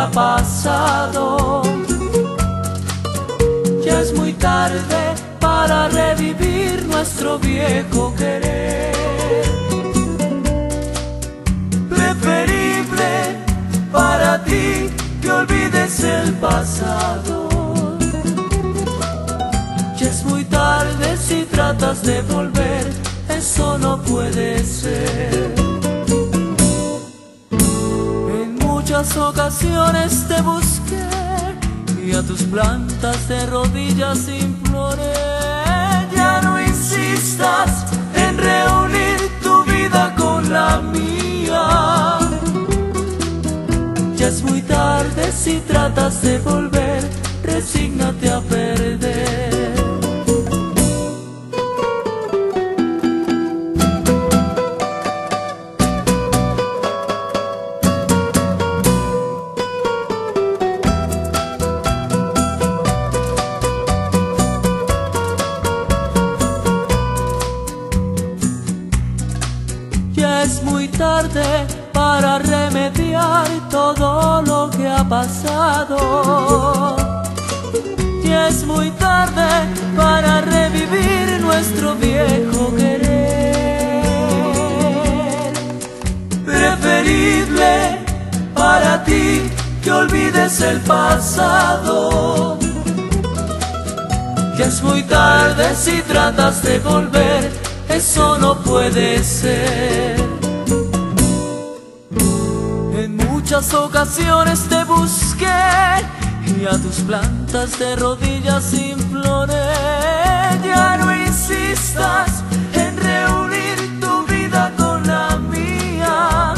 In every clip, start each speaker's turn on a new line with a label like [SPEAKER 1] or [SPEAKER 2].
[SPEAKER 1] ha pasado. Ya es muy tarde para revivir nuestro viejo querer. Preferible para ti que olvides el pasado. Ya es muy tarde si tratas de volver, eso no puede ser. En muchas ocasiones te busqué y a tus plantas de rodillas imploré. Ya no insistas en reunir tu vida con la mía. Ya es muy tarde si tratas de volver, resígnate a perder. Ya es muy tarde para remediar todo lo que ha pasado. Ya es muy tarde para revivir nuestro viejo querer. Preferible para ti que olvides el pasado. Ya es muy tarde si tratas de volver, eso no puede ser. En muchas ocasiones te busqué y a tus plantas de rodillas imploré. Ya no insistas en reunir tu vida con la mía.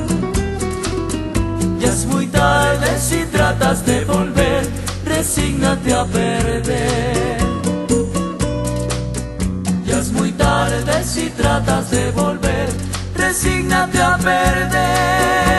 [SPEAKER 1] Ya es muy tarde si tratas de volver, resígnate a perder. Ya es muy tarde si tratas de volver, resígnate a perder.